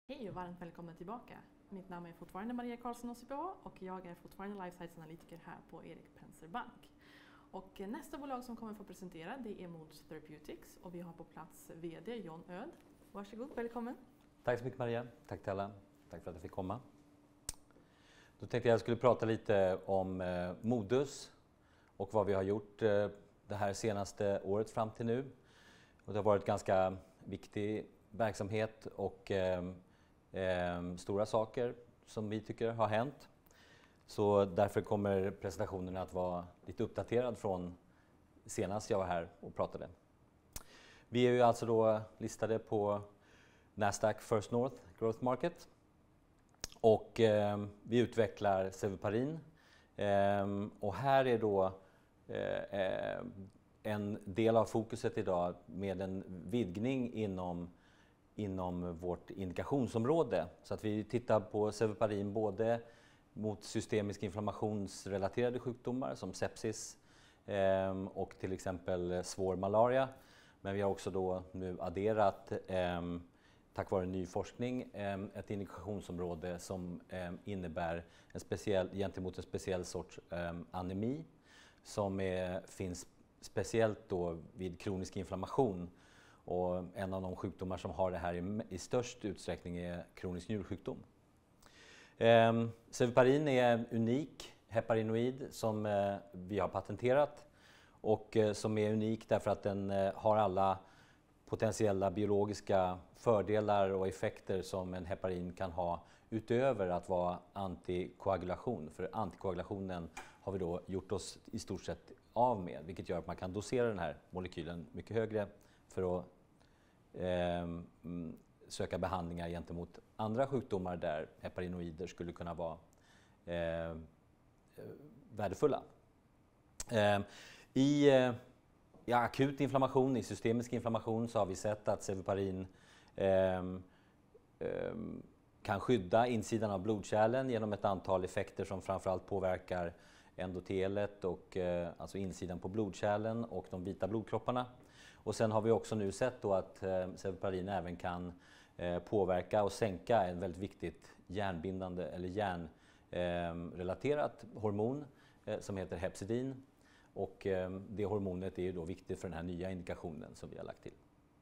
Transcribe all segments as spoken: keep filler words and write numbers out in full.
Hej och varmt välkommen tillbaka. Mitt namn är fortfarande Maria Karlsson hos C P H och jag är fortfarande Life Science-analytiker här på Erik Penser Bank. Och nästa bolag som kommer få presentera det är Modus Therapeutics och vi har på plats V D John Öd. Varsågod, välkommen. Tack så mycket Maria, tack till alla. Tack för att jag fick komma. Då tänkte jag skulle prata lite om eh, Modus och vad vi har gjort eh, det här senaste året fram till nu. Och det har varit ganska viktig verksamhet och eh, eh, stora saker som vi tycker har hänt. Så därför kommer presentationen att vara lite uppdaterad från senast jag var här och pratade. Vi är ju alltså då listade på Nasdaq First North Growth Market och eh, vi utvecklar Sevuparin. Eh, och här är då eh, en del av fokuset idag med en vidgning inom inom vårt indikationsområde. Så att vi tittar på Sevuparin både mot systemisk inflammationsrelaterade sjukdomar som sepsis eh, och till exempel svår malaria. Men vi har också då nu adderat, eh, tack vare ny forskning, eh, ett indikationsområde som eh, innebär en speciell, gentemot en speciell sorts eh, anemi som är, finns speciellt då vid kronisk inflammation. Och en av de sjukdomar som har det här i, i störst utsträckning är kronisk njursjukdom. Eh, Sevuparin är en unik heparinoid som eh, vi har patenterat och eh, som är unik därför att den eh, har alla potentiella biologiska fördelar och effekter som en heparin kan ha utöver att vara antikoagulation. För antikoagulationen har vi då gjort oss i stort sett av med, vilket gör att man kan dosera den här molekylen mycket högre för att eh, söka behandlingar gentemot andra sjukdomar där heparinoider skulle kunna vara eh, värdefulla. Eh, i, eh, I akut inflammation, i systemisk inflammation, så har vi sett att Sevuparin eh, eh, kan skydda insidan av blodkärlen genom ett antal effekter som framförallt påverkar endotelet och eh, alltså insidan på blodkärlen och de vita blodkropparna. Och sen har vi också nu sett då att eh, Sevuparin även kan eh, påverka och sänka en väldigt viktigt järnbindande eller järnrelaterat eh, hormon eh, som heter hepcidin. Och eh, det hormonet är ju då viktigt för den här nya indikationen som vi har lagt till.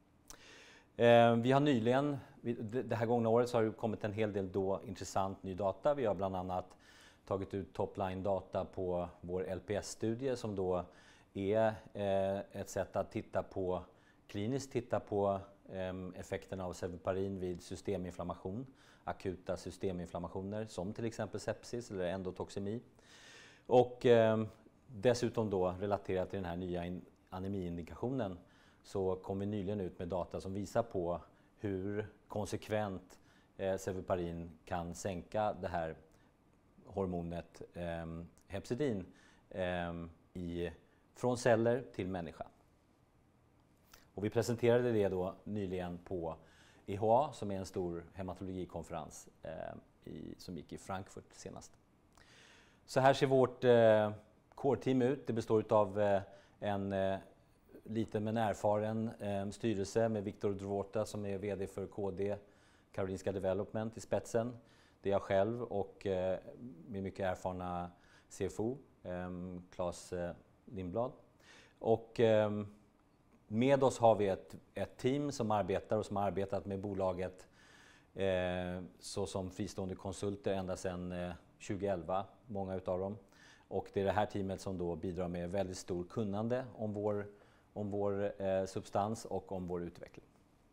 Eh, vi har nyligen, det här gångna året så har det kommit en hel del då intressant ny data. Vi har bland annat tagit ut topline data på vår L P S-studie som då är eh, ett sätt att titta på, kliniskt titta på eh, effekterna av Sevuparin vid systeminflammation, akuta systeminflammationer som till exempel sepsis eller endotoxemi. Och eh, dessutom då relaterat till den här nya in, anemiindikationen så kom vi nyligen ut med data som visar på hur konsekvent eh, Sevuparin kan sänka det här hormonet eh, hepcidin eh, i, från celler till människa. Och vi presenterade det då nyligen på E H A som är en stor hematologikonferens eh, i, som gick i Frankfurt senast. Så här ser vårt eh, core-team ut. Det består av eh, en eh, liten men erfaren eh, styrelse med Viktor Drvota som är V D för K D, Karolinska Development, i spetsen. Det är jag själv och eh, med mycket erfarna C F O, eh, Claes eh, Lindblad. Och eh, med oss har vi ett, ett team som arbetar och som har arbetat med bolaget eh, så som fristående konsulter ända sedan eh, tjugoelva, många utav dem. Och det är det här teamet som då bidrar med väldigt stor kunnande om vår, om vår eh, substans och om vår utveckling.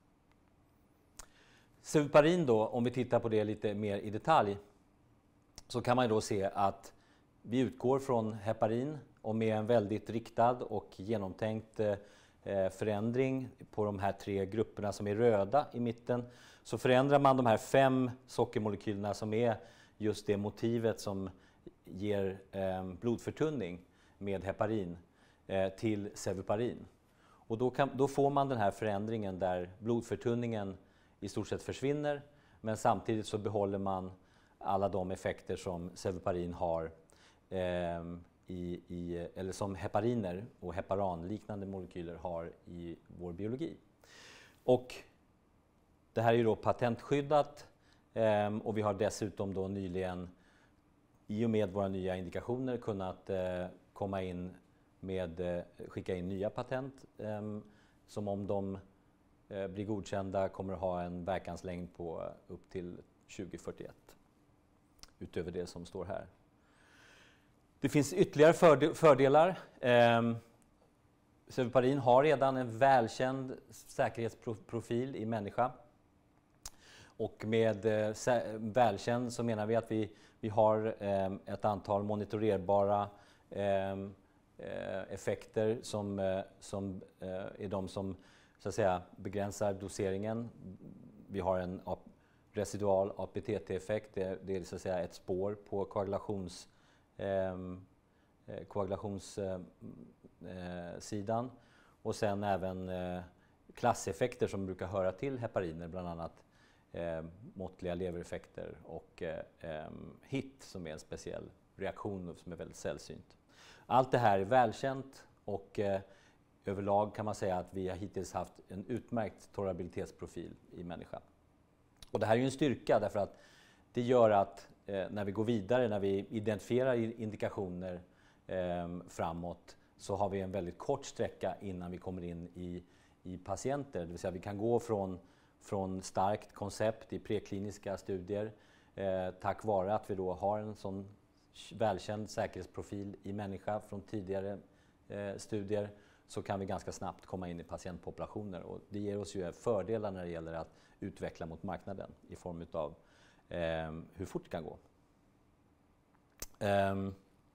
Sevuparin då, om vi tittar på det lite mer i detalj, så kan man då se att vi utgår från heparin och med en väldigt riktad och genomtänkt eh, förändring på de här tre grupperna som är röda i mitten, så förändrar man de här fem sockermolekylerna som är just det motivet som ger eh, blodförtunning med heparin eh, till Sevuparin. Och då, kan, då får man den här förändringen där blodförtunningen i stort sett försvinner, men samtidigt så behåller man alla de effekter som Sevuparin har eh, i, i, eller som hepariner och heparanliknande molekyler har i vår biologi. Och det här är ju då patentskyddat Ehm, och vi har dessutom då nyligen, i och med våra nya indikationer, kunnat eh, komma in med, eh, skicka in nya patent eh, som om de eh, blir godkända kommer att ha en verkanslängd på eh, upp till tjugo fyrtioett. Utöver det som står här. Det finns ytterligare förde- fördelar. Eh, Sevuparin har redan en välkänd säkerhetsprofil i människa. Och med eh, välkänd så menar vi att vi, vi har eh, ett antal monitorerbara eh, effekter som, eh, som eh, är de som så att säga, begränsar doseringen. Vi har en residual A P T T-effekt, det, det är så att säga ett spår på koagulations, eh, koagulationssidan. Eh, och sen även eh, klasseffekter som brukar höra till hepariner, bland annat Eh, måttliga levereffekter och eh, eh, H I T som är en speciell reaktion som är väldigt sällsynt. Allt det här är välkänt och eh, överlag kan man säga att vi har hittills haft en utmärkt tolerabilitetsprofil i människan. Och det här är ju en styrka därför att det gör att eh, när vi går vidare, när vi identifierar indikationer eh, framåt, så har vi en väldigt kort sträcka innan vi kommer in i, i patienter. Det vill säga vi kan gå från från starkt koncept i prekliniska studier eh, tack vare att vi då har en sån välkänd säkerhetsprofil i människa från tidigare eh, studier, så kan vi ganska snabbt komma in i patientpopulationer, och det ger oss ju fördelar när det gäller att utveckla mot marknaden i form av eh, hur fort det kan gå. Um,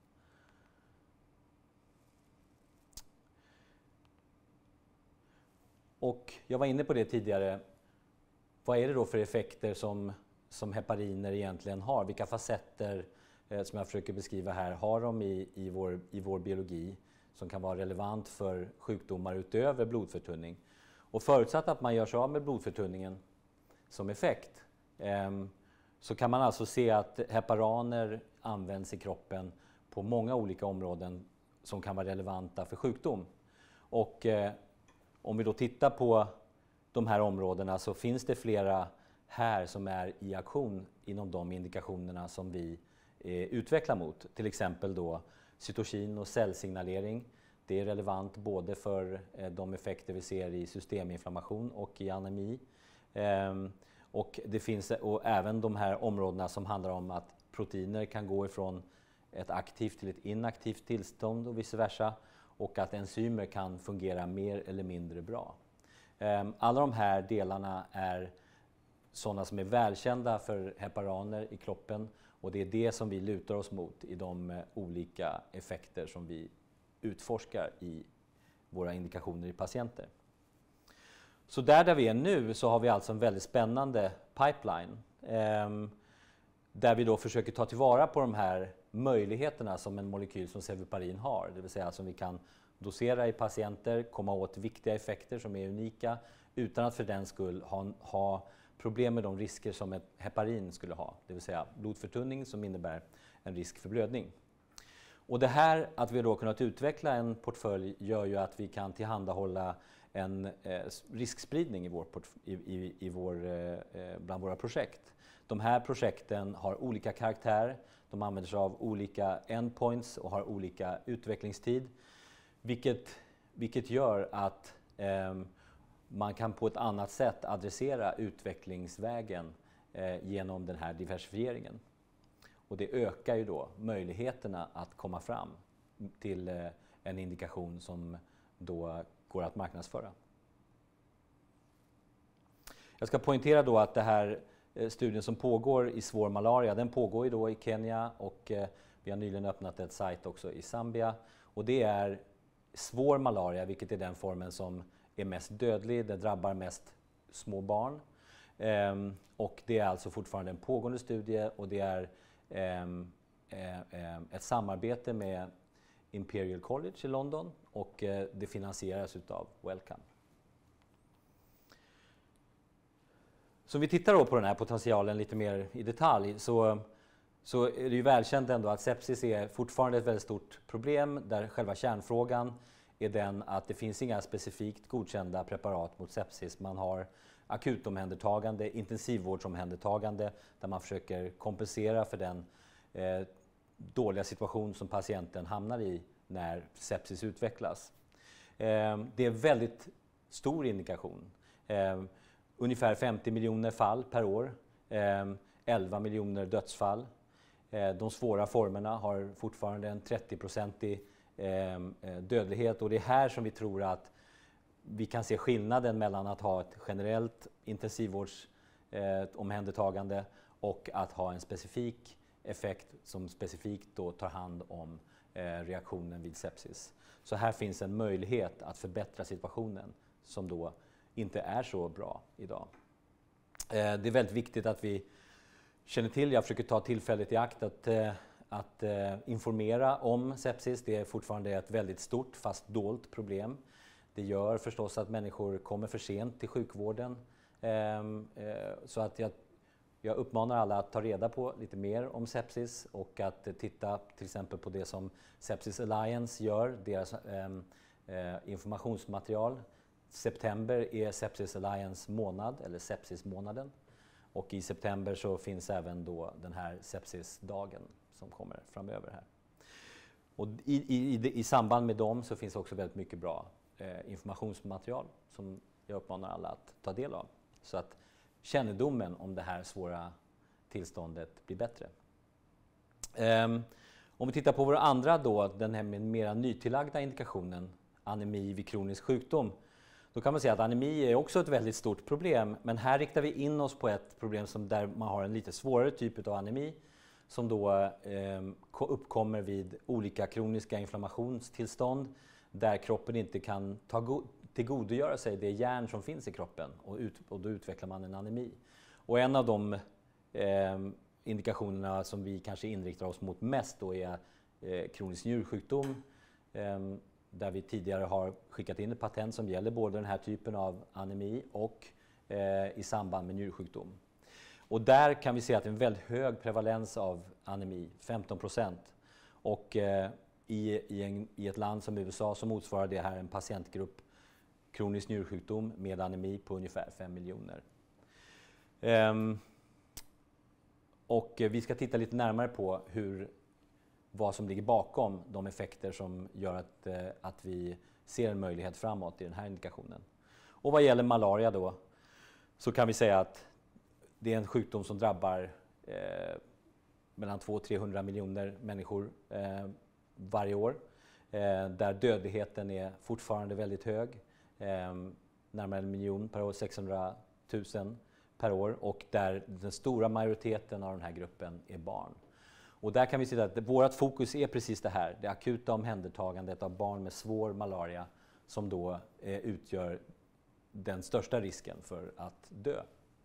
och jag var inne på det tidigare. Vad är det då för effekter som, som hepariner egentligen har? Vilka facetter eh, som jag försöker beskriva här har de i, i, vår, i vår biologi som kan vara relevant för sjukdomar utöver blodförtunning? Och förutsatt att man gör sig av med blodförtunningen som effekt eh, så kan man alltså se att heparaner används i kroppen på många olika områden som kan vara relevanta för sjukdom. Och eh, om vi då tittar på de här områdena så finns det flera här som är i aktion inom de indikationerna som vi eh, utvecklar mot. Till exempel då cytokin och cellsignalering. Det är relevant både för eh, de effekter vi ser i systeminflammation och i anemi. Ehm, och det finns och även de här områdena som handlar om att proteiner kan gå ifrån ett aktivt till ett inaktivt tillstånd och vice versa. Och att enzymer kan fungera mer eller mindre bra. Alla de här delarna är sådana som är välkända för heparaner i kroppen, och det är det som vi lutar oss mot i de olika effekter som vi utforskar i våra indikationer i patienter. Så där där vi är nu så har vi alltså en väldigt spännande pipeline eh, där vi då försöker ta tillvara på de här möjligheterna som en molekyl som sevuparin har, det vill säga som vi kan dosera i patienter, komma åt viktiga effekter som är unika utan att för den skull ha, ha problem med de risker som ett heparin skulle ha, det vill säga blodförtunning som innebär en risk för blödning. Och det här att vi då kunnat utveckla en portfölj gör ju att vi kan tillhandahålla en eh, riskspridning i vår i, i, i vår, eh, bland våra projekt. De här projekten har olika karaktär, de använder sig av olika endpoints och har olika utvecklingstid. Vilket, vilket gör att eh, man kan på ett annat sätt adressera utvecklingsvägen eh, genom den här diversifieringen. Och det ökar ju då möjligheterna att komma fram till eh, en indikation som då går att marknadsföra. Jag ska poängtera då att det här eh, studien som pågår i svår malaria, den pågår ju då i Kenya, och eh, vi har nyligen öppnat ett sajt också i Zambia. Och det är svår malaria, vilket är den formen som är mest dödlig, det drabbar mest små barn. Ehm, och det är alltså fortfarande en pågående studie, och det är ehm, eh, ett samarbete med Imperial College i London, och eh, det finansieras utav Wellcome. Så om vi tittar då på den här potentialen lite mer i detalj, så så är det ju välkänt ändå att sepsis är fortfarande ett väldigt stort problem där själva kärnfrågan är den att det finns inga specifikt godkända preparat mot sepsis. Man har akutomhändertagande, intensivvårdsomhändertagande där man försöker kompensera för den eh, dåliga situation som patienten hamnar i när sepsis utvecklas. Eh, det är väldigt stor indikation. Eh, ungefär femtio miljoner fall per år, eh, elva miljoner dödsfall. Eh, de svåra formerna har fortfarande en trettio-procentig eh, dödlighet, och det är här som vi tror att vi kan se skillnaden mellan att ha ett generellt intensivvårdsomhändertagande eh, och att ha en specifik effekt som specifikt då tar hand om eh, reaktionen vid sepsis. Så här finns en möjlighet att förbättra situationen som då inte är så bra idag. Eh, det är väldigt viktigt att vi känner till, jag försöker ta tillfället i akt att, eh, att eh, informera om sepsis. Det är fortfarande ett väldigt stort fast dolt problem. Det gör förstås att människor kommer för sent till sjukvården. Eh, eh, så att jag, jag uppmanar alla att ta reda på lite mer om sepsis och att eh, titta till exempel på det som Sepsis Alliance gör, deras eh, eh, informationsmaterial. September är Sepsis Alliance månad, eller sepsismånaden. Och i september så finns även då den här sepsisdagen som kommer framöver här. Och i, i, i, i samband med dem så finns också väldigt mycket bra eh, informationsmaterial som jag uppmanar alla att ta del av. Så att kännedomen om det här svåra tillståndet blir bättre. Um, om vi tittar på vår andra då, den här med mera nytillagda indikationen, anemi vid kronisk sjukdom. Då kan man säga att anemi är också ett väldigt stort problem, men här riktar vi in oss på ett problem som där man har en lite svårare typ av anemi som då eh, uppkommer vid olika kroniska inflammationstillstånd där kroppen inte kan ta go- tillgodogöra sig det järn som finns i kroppen, och, ut, och då utvecklar man en anemi. Och en av de eh, indikationerna som vi kanske inriktar oss mot mest då är eh, kronisk njursjukdom, eh, där vi tidigare har skickat in ett patent som gäller både den här typen av anemi och eh, i samband med njursjukdom. Och där kan vi se att det är en väldigt hög prevalens av anemi, femton procent. Och eh, i, i, en, i ett land som U S A så motsvarar det här en patientgrupp kronisk njursjukdom med anemi på ungefär fem miljoner. Um, och eh, vi ska titta lite närmare på hur vad som ligger bakom de effekter som gör att, eh, att vi ser en möjlighet framåt i den här indikationen. Och vad gäller malaria då, så kan vi säga att det är en sjukdom som drabbar eh, mellan tvåhundra till trehundra miljoner människor eh, varje år. Eh, där dödligheten är fortfarande väldigt hög. Eh, närmare en miljon per år, sexhundratusen per år. Och där den stora majoriteten av den här gruppen är barn. Och där kan vi se att vårt fokus är precis det här, det akuta omhändertagandet av barn med svår malaria som då eh, utgör den största risken för att dö.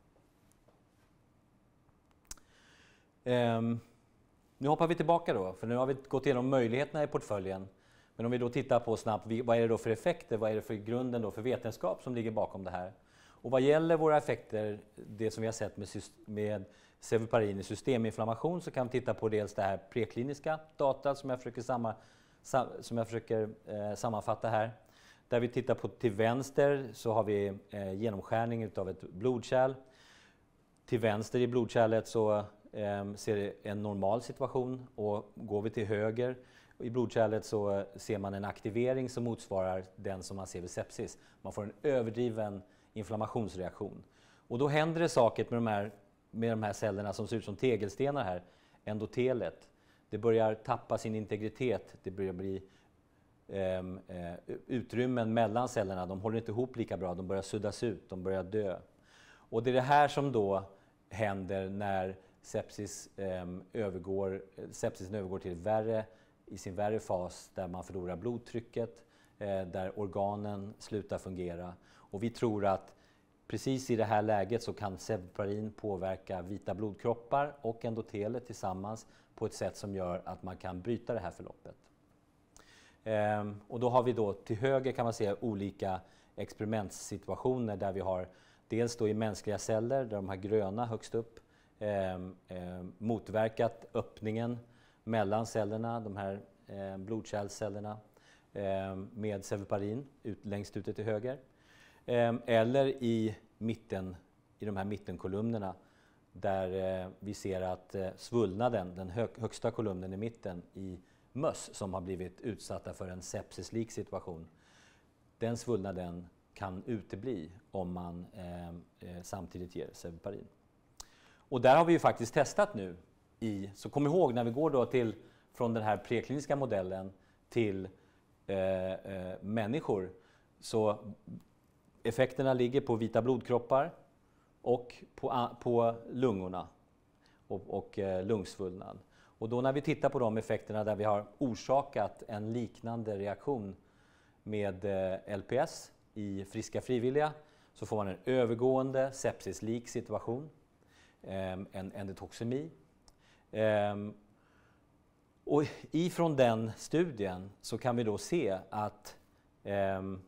Um, nu hoppar vi tillbaka då, för nu har vi gått igenom möjligheterna i portföljen. Men om vi då tittar på snabbt, vad är det då för effekter, vad är det för grunden då för vetenskap som ligger bakom det här? Och vad gäller våra effekter, det som vi har sett med, med Sevuparin i systeminflammation, så kan vi titta på dels det här prekliniska data som jag försöker, samma, sam, som jag försöker eh, sammanfatta här. Där vi tittar på till vänster så har vi eh, genomskärning utav ett blodkärl. Till vänster i blodkärlet så eh, ser det en normal situation, och går vi till höger i blodkärlet så eh, ser man en aktivering som motsvarar den som man ser vid sepsis. Man får en överdriven inflammationsreaktion. Och då händer det saker med de här, med de här cellerna som ser ut som tegelstenar här, endotelet. Det börjar tappa sin integritet, det börjar bli eh, utrymmen mellan cellerna, de håller inte ihop lika bra, de börjar suddas ut, de börjar dö. Och det är det här som då händer när sepsis, eh, övergår, sepsisen övergår till värre, i sin värre fas, där man förlorar blodtrycket, eh, där organen slutar fungera. Och vi tror att precis i det här läget så kan Sevuparin påverka vita blodkroppar och endotelet tillsammans på ett sätt som gör att man kan bryta det här förloppet. Ehm, och då har vi då till höger kan man se olika experimentsituationer där vi har dels då i mänskliga celler, där de här gröna högst upp ehm, ehm, motverkat öppningen mellan cellerna, de här eh, blodkärlscellerna. eh, med Sevuparin ut, längst ute till höger. Eh, eller i mitten, i de här mittenkolumnerna där eh, vi ser att eh, svullnaden, den hö, högsta kolumnen i mitten i möss som har blivit utsatta för en sepsislik situation, den svullnaden kan utebli om man eh, eh, samtidigt ger Sevuparin. Och där har vi ju faktiskt testat nu. I, så kom ihåg när vi går då till, från den här prekliniska modellen till eh, eh, människor, så effekterna ligger på vita blodkroppar och på, på lungorna och, och eh, lungsvullnad. Och då när vi tittar på de effekterna där vi har orsakat en liknande reaktion med eh, L P S i friska frivilliga, så får man en övergående sepsislik situation, eh, en endotoxemi. Um, och ifrån den studien så kan vi då se att um,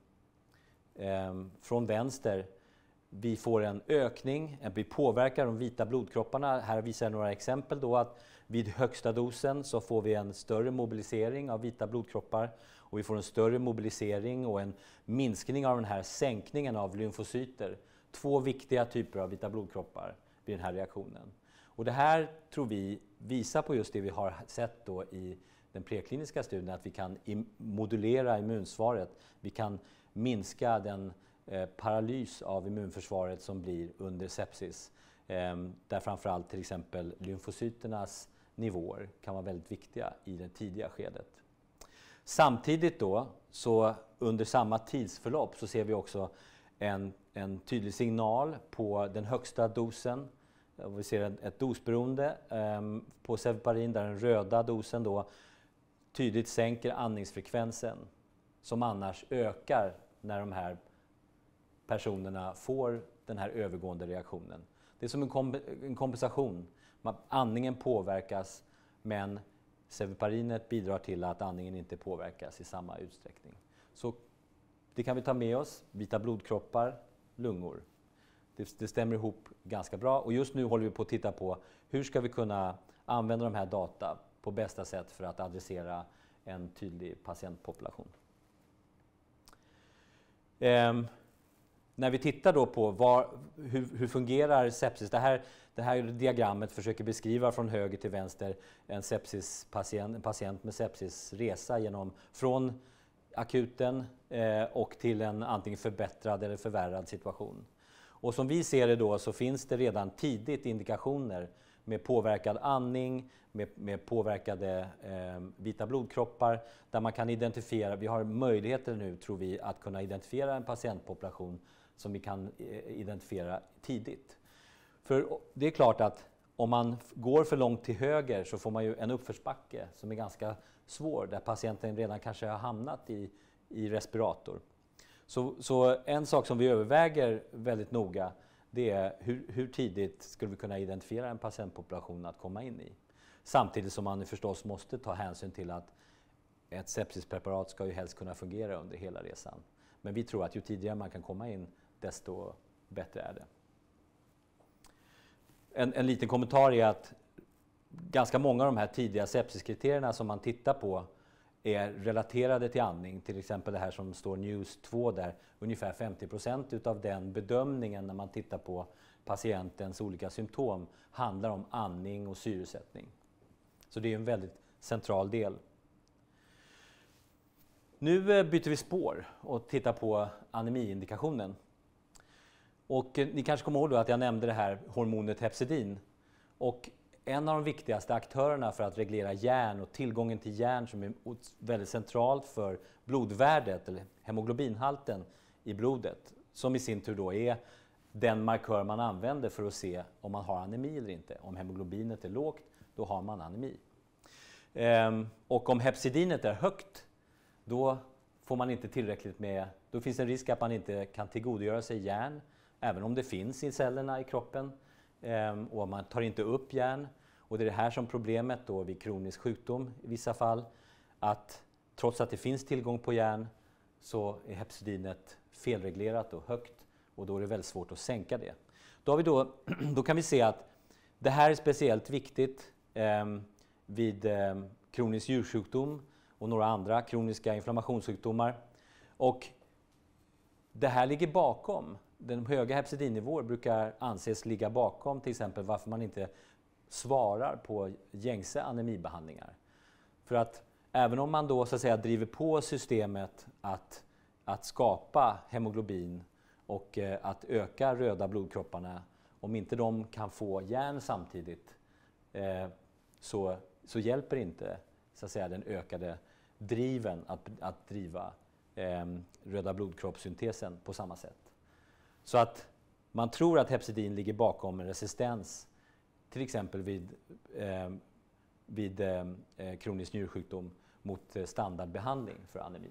um, från vänster vi får en ökning, vi påverkar de vita blodkropparna. Här visar jag några exempel då att vid högsta dosen så får vi en större mobilisering av vita blodkroppar och vi får en större mobilisering och en minskning av den här sänkningen av lymfocyter. Två viktiga typer av vita blodkroppar vid den här reaktionen. Och det här tror vi visar på just det vi har sett då i den prekliniska studien, att vi kan modulera immunsvaret. Vi kan minska den eh, paralys av immunförsvaret som blir under sepsis. Eh, där framförallt till exempel lymfocyternas nivåer kan vara väldigt viktiga i det tidiga skedet. Samtidigt då, så under samma tidsförlopp så ser vi också en, en tydlig signal på den högsta dosen. Vi ser ett, ett dosberoende um, på Sevuparin där den röda dosen då tydligt sänker andningsfrekvensen som annars ökar när de här personerna får den här övergående reaktionen. Det är som en, komp en kompensation. Andningen påverkas men Sevuparinet bidrar till att andningen inte påverkas i samma utsträckning. Så det kan vi ta med oss, vita blodkroppar, lungor. Det, det stämmer ihop ganska bra och just nu håller vi på att titta på hur ska vi kunna använda de här data på bästa sätt för att adressera en tydlig patientpopulation. Ehm, när vi tittar då på var, hur, hur fungerar sepsis, det här, det här diagrammet försöker beskriva från höger till vänster en sepsispatient, en patient med sepsisresa genom från akuten eh, och till en antingen förbättrad eller förvärrad situation. Och som vi ser det då så finns det redan tidigt indikationer med påverkad andning, med, med påverkade eh, vita blodkroppar där man kan identifiera, vi har möjligheter nu tror vi att kunna identifiera en patientpopulation som vi kan eh, identifiera tidigt. För det är klart att om man går för långt till höger så får man ju en uppförsbacke som är ganska svår där patienten redan kanske har hamnat i, i respirator. Så, så en sak som vi överväger väldigt noga det är hur, hur tidigt skulle vi kunna identifiera en patientpopulation att komma in i. Samtidigt som man förstås måste ta hänsyn till att ett sepsispreparat ska ju helst kunna fungera under hela resan. Men vi tror att ju tidigare man kan komma in desto bättre är det. En, en liten kommentar är att ganska många av de här tidiga sepsiskriterierna som man tittar på är relaterade till andning, till exempel det här som står News två där, ungefär femtio procent utav den bedömningen när man tittar på patientens olika symptom handlar om andning och syresättning. Så det är en väldigt central del. Nu byter vi spår och tittar på anemiindikationen. Och ni kanske kommer ihåg då att jag nämnde det här hormonet hepcidin. Och en av de viktigaste aktörerna för att reglera järn och tillgången till järn som är väldigt centralt för blodvärdet eller hemoglobinhalten i blodet, som i sin tur då är den markör man använder för att se om man har anemi eller inte. Om hemoglobinet är lågt, då har man anemi. Ehm, och om hepcidinet är högt, då får man inte tillräckligt med, då finns en risk att man inte kan tillgodogöra sig järn, även om det finns i cellerna i kroppen. Ehm, och man tar inte upp järn. Och det är det här som problemet då vid kronisk sjukdom i vissa fall, att trots att det finns tillgång på järn så är hepcidinet felreglerat och högt och då är det väldigt svårt att sänka det. Då, har vi då, då kan vi se att det här är speciellt viktigt eh, vid eh, kronisk njursjukdom och några andra kroniska inflammationssjukdomar. Och det här ligger bakom. De höga hepsidinnivåer brukar anses ligga bakom till exempel varför man inte svarar på gängse anemibehandlingar. För att även om man då så att säga driver på systemet att, att skapa hemoglobin och eh, att öka röda blodkropparna, om inte de kan få järn samtidigt eh, så, så hjälper inte så att säga, den ökade driven att, att driva eh, röda blodkroppssyntesen på samma sätt. Så att man tror att hepsidin ligger bakom en resistens till exempel vid, eh, vid eh, kronisk njursjukdom mot eh, standardbehandling för anemi.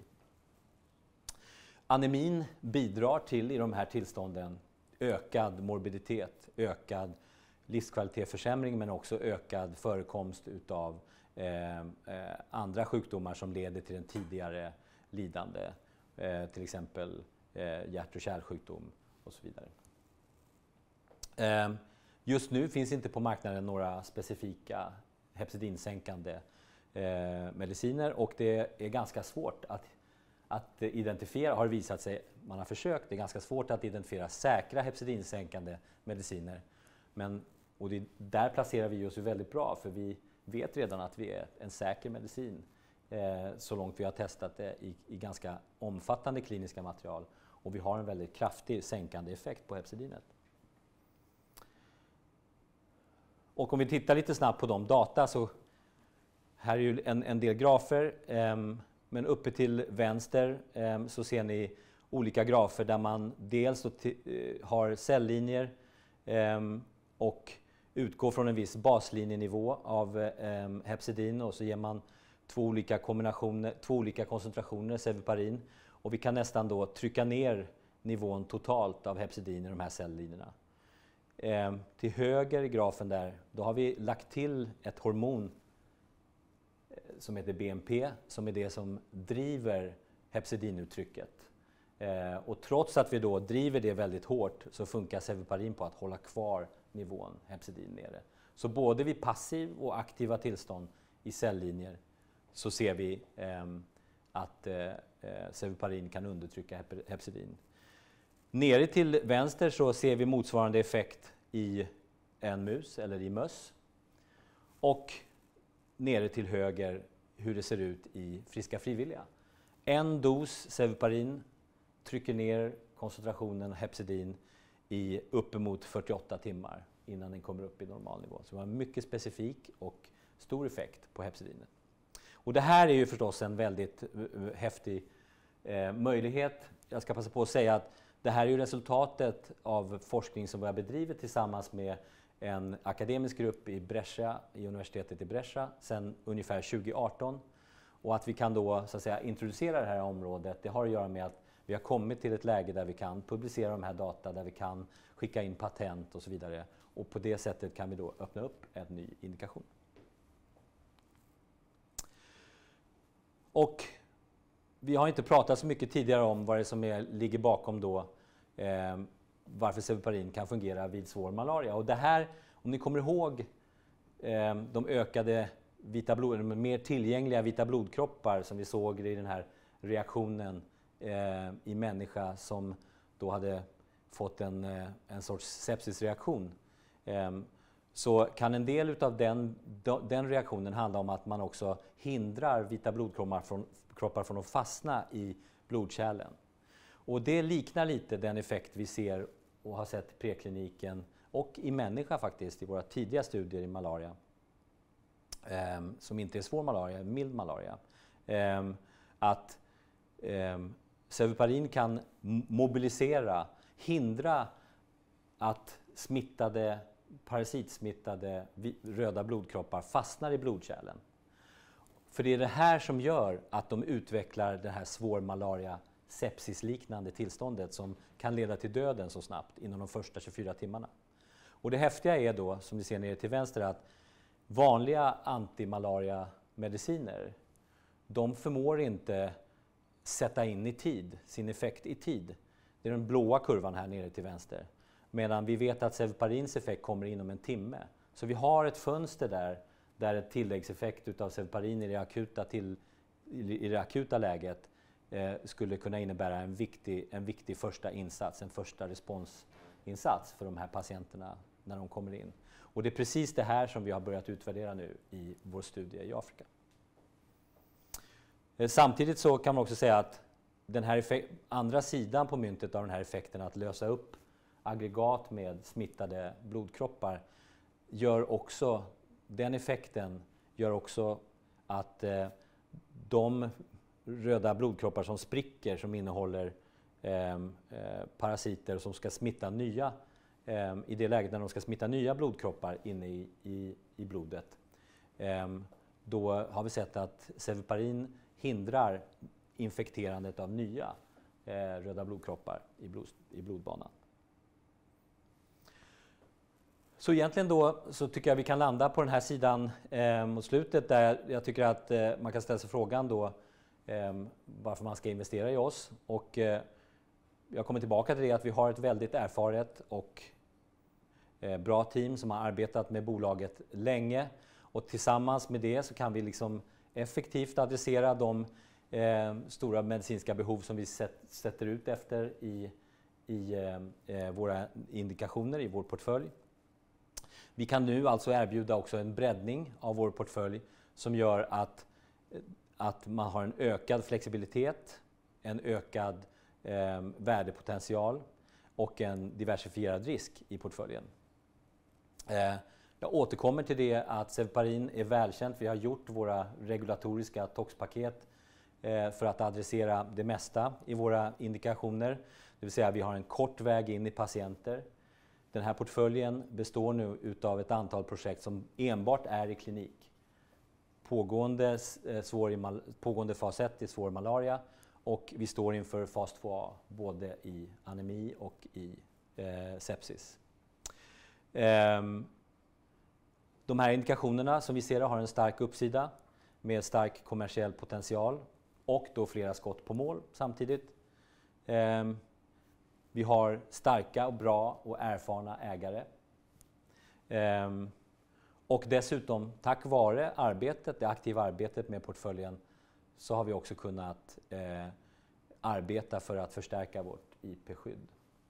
Anemin bidrar till i de här tillstånden ökad morbiditet, ökad livskvalitetsförsämring men också ökad förekomst utav eh, eh, andra sjukdomar som leder till en tidigare lidande, eh, till exempel eh, hjärt- och kärlsjukdom och så vidare. Eh, just nu finns inte på marknaden några specifika hepsidinsänkande eh, mediciner och det är ganska svårt att, att identifiera, har det visat sig, man har försökt, det är ganska svårt att identifiera säkra hepsidinsänkande mediciner. Men, och det, där placerar vi oss ju väldigt bra för vi vet redan att vi är en säker medicin eh, så långt vi har testat det i, i ganska omfattande kliniska material. Och vi har en väldigt kraftig sänkande effekt på hepsidinet. Och om vi tittar lite snabbt på de data så här är ju en, en del grafer. Eh, men uppe till vänster eh, så ser ni olika grafer där man dels då t- har celllinjer eh, och utgår från en viss baslinjenivå av eh, hepsidin och så ger man två olika kombinationer, två olika koncentrationer sevuparin. Och vi kan nästan då trycka ner nivån totalt av hepsidin i de här celllinjerna. Eh, till höger i grafen där, då har vi lagt till ett hormon eh, som heter B M P, som är det som driver hepsidinuttrycket. Eh, och trots att vi då driver det väldigt hårt så funkar sevuparin på att hålla kvar nivån hepsidin nere. Så både vid passiv och aktiva tillstånd i celllinjer så ser vi eh, att eh, sevuparin kan undertrycka hep- hepsidin. Nere till vänster så ser vi motsvarande effekt i en mus eller i möss. Och nere till höger hur det ser ut i friska frivilliga. En dos sevuparin trycker ner koncentrationen hepsidin i uppemot fyrtioåtta timmar innan den kommer upp i normal nivå. Så det har en mycket specifik och stor effekt på hepsidinet. Och det här är ju förstås en väldigt uh, häftig uh, möjlighet. Jag ska passa på att säga att det här är ju resultatet av forskning som vi har bedrivit tillsammans med en akademisk grupp i Brescia, i universitetet i Brescia, sedan ungefär tjugo arton. Och att vi kan då så att säga introducera det här området, det har att göra med att vi har kommit till ett läge där vi kan publicera de här data, där vi kan skicka in patent och så vidare. Och på det sättet kan vi då öppna upp en ny indikation. Och vi har inte pratat så mycket tidigare om vad det som är, ligger bakom då eh, varför sevuparin kan fungera vid svår malaria. Och det här, om ni kommer ihåg eh, de ökade vita blod, de mer tillgängliga vita blodkroppar som vi såg i den här reaktionen eh, i människa som då hade fått en, eh, en sorts sepsisreaktion. Eh, så kan en del av den, den reaktionen handla om att man också hindrar vita blodkroppar från, kroppar från att fastna i blodkärlen. Och det liknar lite den effekt vi ser och har sett i prekliniken och i människa faktiskt i våra tidiga studier i malaria. Eh, som inte är svår malaria, mild malaria. Eh, att eh, sevuparin kan mobilisera, hindra att smittade, parasitsmittade röda blodkroppar fastnar i blodkärlen. För det är det här som gör att de utvecklar det här svår malaria sepsisliknande tillståndet som kan leda till döden så snabbt inom de första tjugofyra timmarna. Och det häftiga är då, som ni ser nere till vänster, att vanliga antimalaria-mediciner, de förmår inte sätta in i tid, sin effekt i tid. Det är den blåa kurvan här nere till vänster. Medan vi vet att sevuparins effekt kommer inom en timme. Så vi har ett fönster där, där ett tilläggseffekt utav sevuparin i det akuta till, i, i det akuta läget eh, skulle kunna innebära en viktig, en viktig första insats, en första responsinsats för de här patienterna när de kommer in. Och det är precis det här som vi har börjat utvärdera nu i vår studie i Afrika. Eh, samtidigt så kan man också säga att den här effekt, andra sidan på myntet av den här effekten att lösa upp aggregat med smittade blodkroppar gör också, den effekten gör också att eh, de röda blodkroppar som spricker, som innehåller eh, eh, parasiter som ska smitta nya, eh, i det läget när de ska smitta nya blodkroppar inne i, i, i blodet, eh, då har vi sett att Sevuparin hindrar infekterandet av nya eh, röda blodkroppar i, blod, i blodbanan. Så egentligen då så tycker jag vi kan landa på den här sidan eh, mot slutet där jag tycker att eh, man kan ställa sig frågan då eh, varför man ska investera i oss. Och eh, jag kommer tillbaka till det att vi har ett väldigt erfaret och eh, bra team som har arbetat med bolaget länge. Och tillsammans med det så kan vi liksom effektivt adressera de eh, stora medicinska behov som vi sätt, sätter ut efter i, i eh, våra indikationer i vår portfölj. Vi kan nu alltså erbjuda också en breddning av vår portfölj som gör att, att man har en ökad flexibilitet, en ökad eh, värdepotential och en diversifierad risk i portföljen. Eh, jag återkommer till det att Sevuparin är välkänt. Vi har gjort våra regulatoriska toxpaket eh, för att adressera det mesta i våra indikationer. Det vill säga vi har en kort väg in i patienter. Den här portföljen består nu utav ett antal projekt som enbart är i klinik. Pågående, eh, svår i pågående fas ett i svår malaria och vi står inför fas två A både i anemi och i eh, sepsis. Ehm, de här indikationerna som vi ser har en stark uppsida med stark kommersiell potential och då flera skott på mål samtidigt. Ehm, Vi har starka och bra och erfarna ägare. Ehm, och dessutom, tack vare arbetet, det aktiva arbetet med portföljen, så har vi också kunnat eh, arbeta för att förstärka vårt I P-skydd.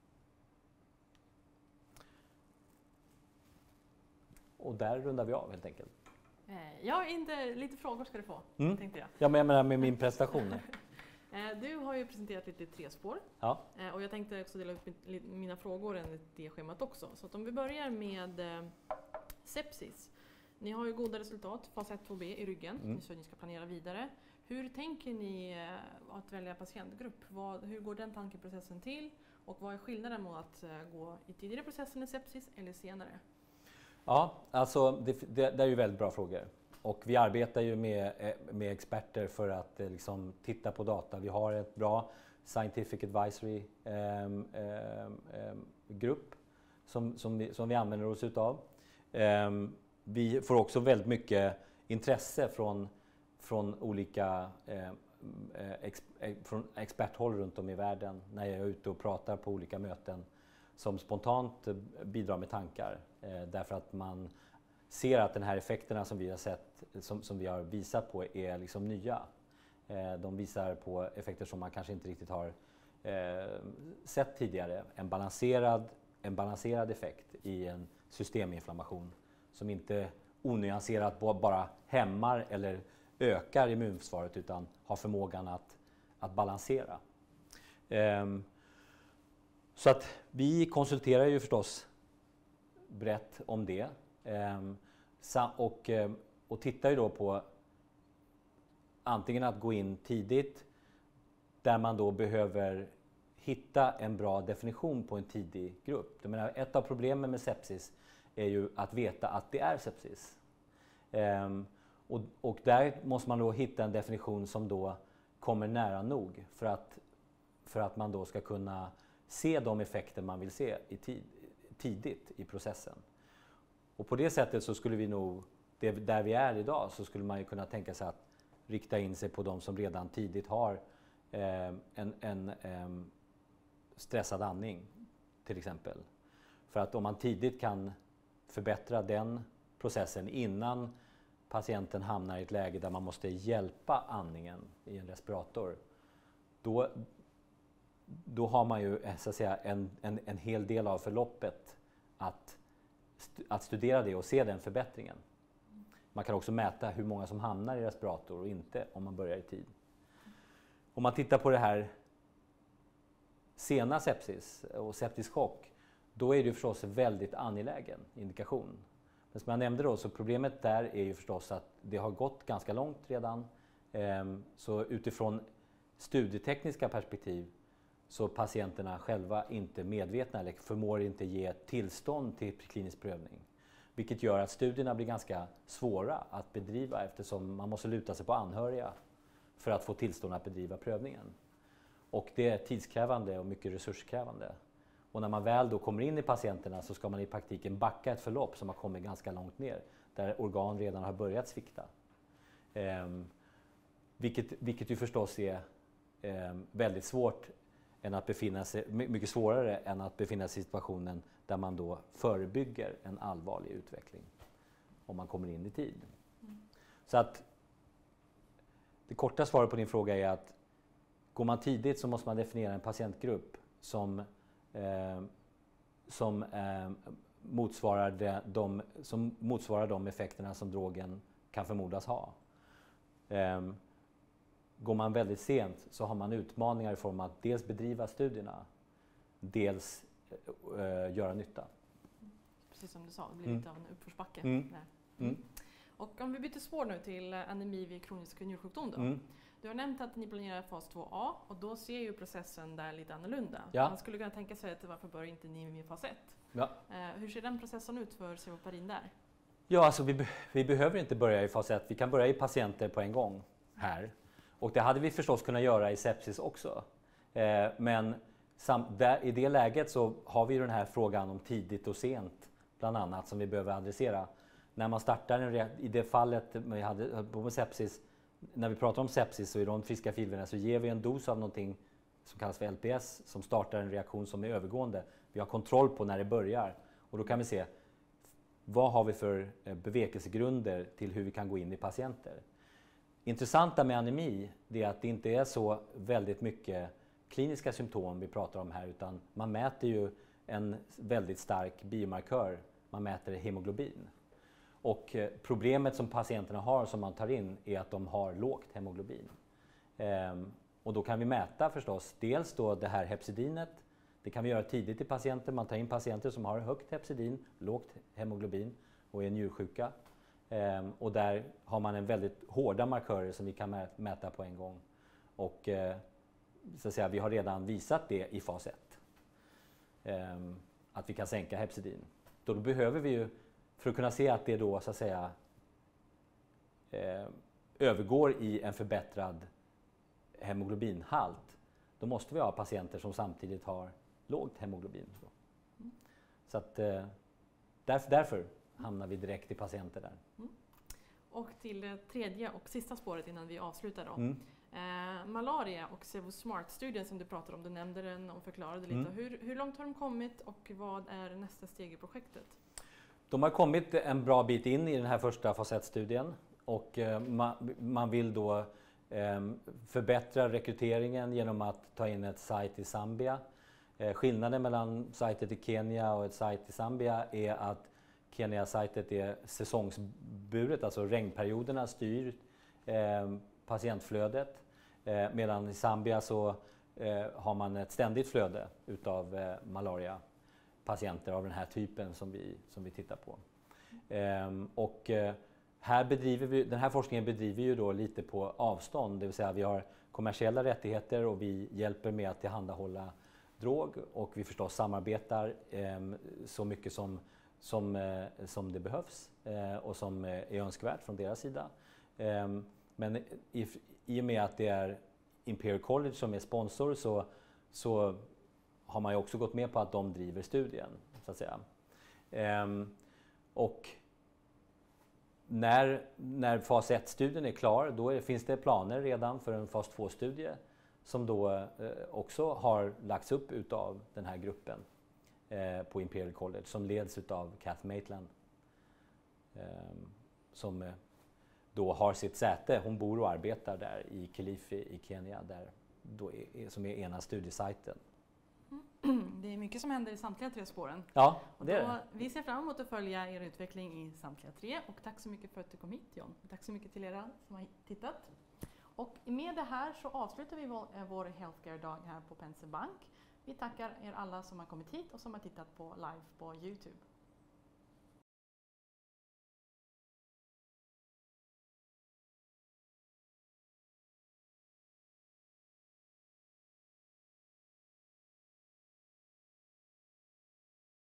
Och där rundar vi av helt enkelt. Eh, ja, inte, lite frågor ska du få, Mm. tänkte jag. Ja, men jag menar med min prestation. Du har ju presenterat lite tre spår Ja. och jag tänkte också dela upp mina frågor enligt det schemat också. Så att om vi börjar med sepsis. Ni har ju goda resultat, fas ett två B i ryggen, mm. så ni ska planera vidare. Hur tänker ni att välja patientgrupp? Vad, hur går den tankeprocessen till? Och vad är skillnaden mot att gå i tidigare processen i sepsis eller senare? Ja, alltså det, det, det är ju väldigt bra frågor. Och vi arbetar ju med, med experter för att eh, liksom, titta på data. Vi har ett bra Scientific Advisory eh, eh, grupp som, som, vi, som vi använder oss utav. Eh, vi får också väldigt mycket intresse från, från olika eh, ex, från experthåll runt om i världen när jag är ute och pratar på olika möten som spontant bidrar med tankar. Eh, därför att man ser att den här effekterna som vi har sett, som, som vi har visat på är liksom nya. Eh, de visar på effekter som man kanske inte riktigt har eh, sett tidigare. En balanserad, en balanserad effekt i en systeminflammation som inte onyanserat bara hämmar eller ökar immunförsvaret utan har förmågan att, att balansera. Eh, så att vi konsulterar ju förstås brett om det. Um, och, um, och tittar ju då på antingen att gå in tidigt där man då behöver hitta en bra definition på en tidig grupp. Jag menar, ett av problemen med sepsis är ju att veta att det är sepsis. Um, och, och där måste man då hitta en definition som då kommer nära nog för att, för att man då ska kunna se de effekter man vill se i tid, tidigt i processen. Och på det sättet så skulle vi nog, det, där vi är idag, så skulle man ju kunna tänka sig att rikta in sig på de som redan tidigt har eh, en, en eh, stressad andning till exempel. För att om man tidigt kan förbättra den processen innan patienten hamnar i ett läge där man måste hjälpa andningen i en respirator, då, då har man ju så att säga, en, en, en hel del av förloppet att, att studera det och se den förbättringen. Man kan också mäta hur många som hamnar i respirator och inte om man börjar i tid. Om man tittar på det här sena sepsis och septisk chock, då är det förstås en väldigt angelägen indikation. Men som jag nämnde då, så problemet där är ju förstås att det har gått ganska långt redan. Så utifrån studietekniska perspektiv så är patienterna själva inte medvetna eller förmår inte ge tillstånd till klinisk prövning. Vilket gör att studierna blir ganska svåra att bedriva eftersom man måste luta sig på anhöriga för att få tillstånd att bedriva prövningen. Och det är tidskrävande och mycket resurskrävande. Och när man väl då kommer in i patienterna så ska man i praktiken backa ett förlopp som har kommit ganska långt ner, där organ redan har börjat svikta. Ehm, vilket, vilket ju förstås är ehm, väldigt svårt, än att befinna sig, mycket svårare än att befinna sig i situationen där man då förebygger en allvarlig utveckling om man kommer in i tid. Mm. Så att det korta svaret på din fråga är att går man tidigt så måste man definiera en patientgrupp som, eh, som, eh, motsvarar de, de, som motsvarar de effekterna som drogen kan förmodas ha. Eh, går man väldigt sent så har man utmaningar i form av att dels bedriva studierna, dels eh, göra nytta. Precis som du sa, det blir mm. lite av en uppförsbacke. Mm. Mm. Mm. Och om vi byter spår nu till anemi vid kronisk njursjukdom då. Mm. Du har nämnt att ni planerar fas två A och då ser ju processen där lite annorlunda. Ja. Man skulle kunna tänka sig att varför börjar inte ni med fas ett? Ja. Eh, hur ser den processen ut för sevoparin där? Ja, alltså vi, be vi behöver inte börja i fas ett. Vi kan börja i patienter på en gång här. Och det hade vi förstås kunnat göra i sepsis också. Eh, men sam där, i det läget så har vi ju den här frågan om tidigt och sent bland annat som vi behöver adressera. När man startar en i det fallet vi hade på sepsis, när vi pratar om sepsis och i de friska fibrerna så ger vi en dos av någonting som kallas för L P S som startar en reaktion som är övergående. Vi har kontroll på när det börjar och då kan vi se vad har vi för bevekelsegrunder till hur vi kan gå in i patienter. Intressanta med anemi är att det inte är så väldigt mycket kliniska symptom vi pratar om här utan man mäter ju en väldigt stark biomarkör, man mäter hemoglobin. Och problemet som patienterna har som man tar in är att de har lågt hemoglobin. Ehm, och då kan vi mäta förstås dels då det här hepsidinet. Det kan vi göra tidigt i patienter. Man tar in patienter som har högt hepsidin, lågt hemoglobin och är njursjuka. Ehm, och där har man en väldigt hårda markörer som vi kan mäta på en gång. Och eh, så att säga, vi har redan visat det i fas ett. Ehm, att vi kan sänka hepsidin. Då, då behöver vi ju för att kunna se att det då så att säga eh, övergår i en förbättrad hemoglobinhalt, då måste vi ha patienter som samtidigt har lågt hemoglobin. Mm. Så att eh, därför, därför hamnar vi direkt i patienter där. Mm. Och till det tredje och sista spåret innan vi avslutar då. Mm. Eh, malaria och SevoSmart-studien som du pratade om, du nämnde den och förklarade lite. Mm. Hur, hur långt har de kommit och vad är nästa steg i projektet? De har kommit en bra bit in i den här första fas ett-studien och eh, man, man vill då eh, förbättra rekryteringen genom att ta in ett site i Zambia. Eh, skillnaden mellan sitet i Kenya och ett site i Zambia är att Kenya-sitet är säsongsburet, alltså regnperioderna styr eh, patientflödet. Eh, medan i Zambia så eh, har man ett ständigt flöde utav eh, malaria. Patienter av den här typen som vi, som vi tittar på. Ehm, och eh, här bedriver vi, den här forskningen bedriver ju då lite på avstånd, det vill säga vi har kommersiella rättigheter och vi hjälper med att tillhandahålla drog och vi förstås samarbetar eh, så mycket som, som, eh, som det behövs eh, och som är önskvärt från deras sida. Eh, men i, i och med att det är Imperial College som är sponsor så, så har man ju också gått med på att de driver studien, så att säga. Ehm, och när, när fas ett-studien är klar, då är, finns det planer redan för en fas två-studie som då eh, också har lagts upp utav den här gruppen eh, på Imperial College som leds utav Kath Maitland. Ehm, som, eh, då har sitt säte. Hon bor och arbetar där i Kilifi i Kenya, där då är, som är ena studiesajten. Det är mycket som händer i samtliga tre spåren. Ja, Och det är då, det. vi ser fram emot att följa er utveckling i samtliga tre. Och tack så mycket för att du kom hit, John. Tack så mycket till er som har tittat. Och med det här så avslutar vi vår, vår Healthcare-dag här på Penser Bank. Vi tackar er alla som har kommit hit och som har tittat på live på YouTube.